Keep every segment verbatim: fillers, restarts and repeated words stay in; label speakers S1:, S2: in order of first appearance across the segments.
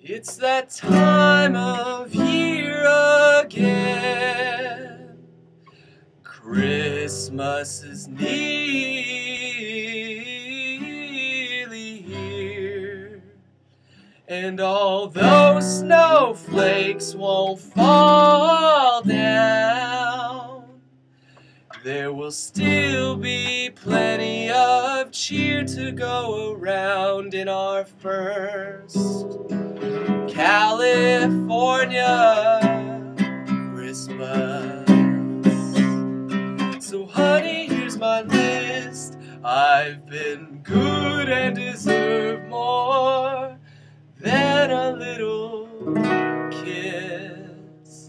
S1: It's that time of year again. Christmas is nearly here, and although snowflakes won't fall down, there will still be plenty of cheer to go around in our first California Christmas. So honey, here's my list. I've been good and deserve more than a little kiss.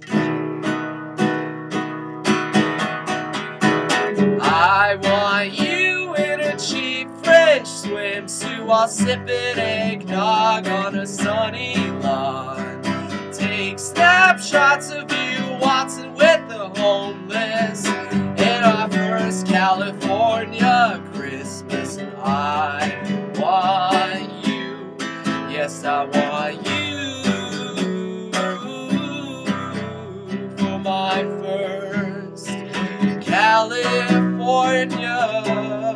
S1: I want you in a cheap French swimsuit while sipping eggnog on a sunny lawn. Take snapshots of you waltzing with the homeless in our first California Christmas. And I want you, yes I want you for my first California